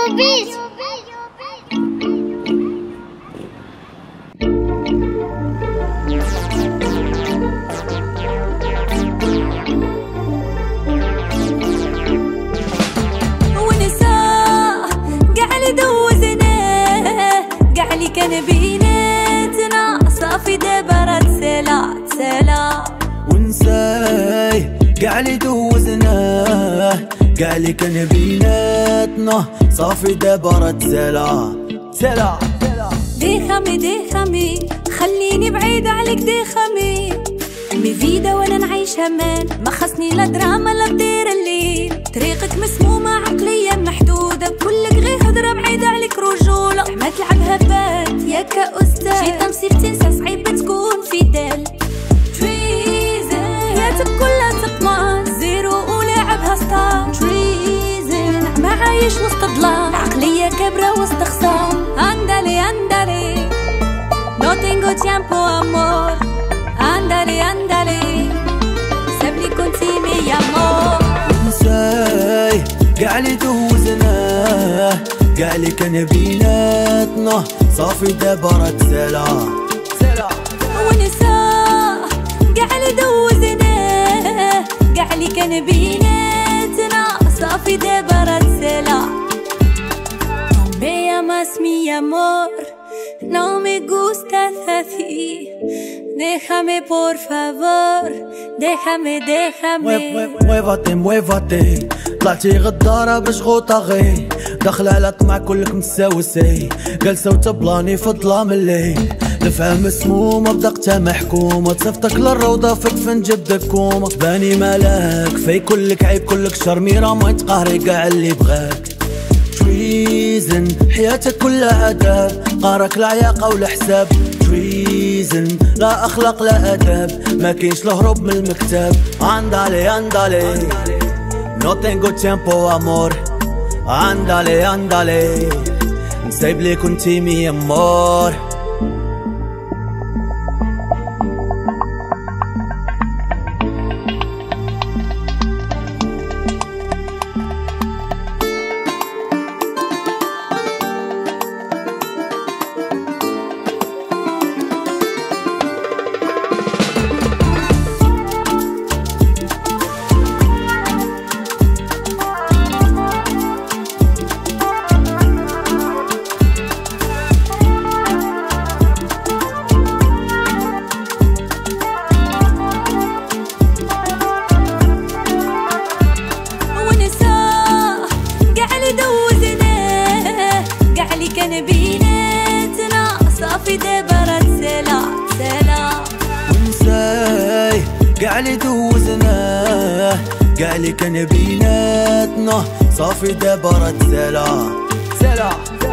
بيس. ونساء قاعد دوزنا قاعد كان بيناتنا صافي دابا راه تسلا ونساي قاعد دوزناه كاع اللي كان بيناتنا صافي دابا راه تسلا دي خامي خليني بعيد عليك دي خامي مي فيدا وانا نعيش امان ما خصني لا دراما لا دير الليل طريقك مسمومه عقليه محدوده كلك غير هضره بعيده عليك رجوله ما تلعبها بات يا كاستاذ شي تمسير تنسى صعيب تكون فيدال تريزن حياتك كلها تقمار زيرو ولعبها ستار تريزن ما عايش وسط ظلام عقليه كبره وسط خصام اندالي no tengo tiempo amor andale سابلي كنتي مي amor نساي كاع اللي دوزناه كاع اللي كان بيناتنا صافي دابا راه تسلا ونساء كاع اللي دوزناه كاع اللي كان بيناتنا صافي دابا راه تسلا Me amas mi amor, no me gustas así. Déjame por favor, déjame مويفاتي طلعتي غدارة باش غوطاغي داخل على طمع كلك مساوسي جالسة وتبلاني في ظلام الليل الفهم مسمومة بدقتها محكومة تصفتك للروضة في دفن جدك كومة تباني ملاك في كلك عيب كلك شرميرة ما يتقهري قاع اللي بغاك تريزن حياتك كلها عذاب قارك العياقة والحساب تريزن لا أخلاق لا أداب ما كاينش الهروب من المكتب اندالي no tengo tiempo amor اندالي نسيب لي كنتي مي amor كان بيناتنا صافي دابا راه تسلا ونساي كاع اللي دوزناه كاع اللي كان بيناتنا صافي دابا راه تسلا